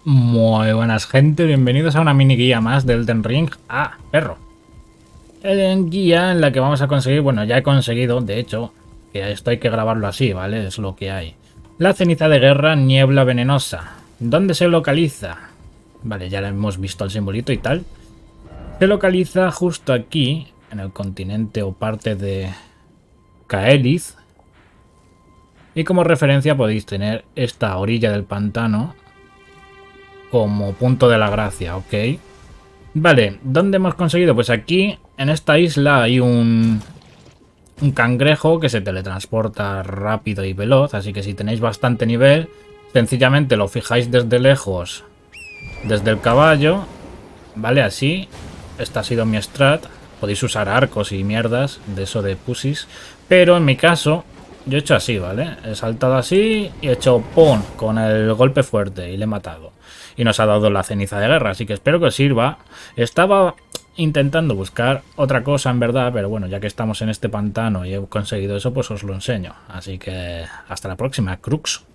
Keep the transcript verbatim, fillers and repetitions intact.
Muy buenas gente, bienvenidos a una mini guía más del Elden Ring. Ah, perro. En guía en la que vamos a conseguir, bueno, ya he conseguido, de hecho, que esto hay que grabarlo así, ¿vale? Es lo que hay. La ceniza de guerra, niebla venenosa. ¿Dónde se localiza? Vale, ya la hemos visto el simbolito y tal. Se localiza justo aquí, en el continente o parte de Caelid. Y como referencia podéis tener esta orilla del pantano como punto de la gracia, ¿ok? Vale, ¿dónde hemos conseguido? Pues aquí, en esta isla, hay un, un cangrejo que se teletransporta rápido y veloz, así que si tenéis bastante nivel, sencillamente lo fijáis desde lejos, desde el caballo, ¿vale? Así, esta ha sido mi strat. Podéis usar arcos y mierdas de eso de pussies, pero en mi caso, yo he hecho así, ¿vale? He saltado así y he hecho ¡pum! Con el golpe fuerte y le he matado. Y nos ha dado la ceniza de guerra, así que espero que os sirva. Estaba intentando buscar otra cosa en verdad, pero bueno, ya que estamos en este pantano y he conseguido eso, pues os lo enseño. Así que hasta la próxima, Crux.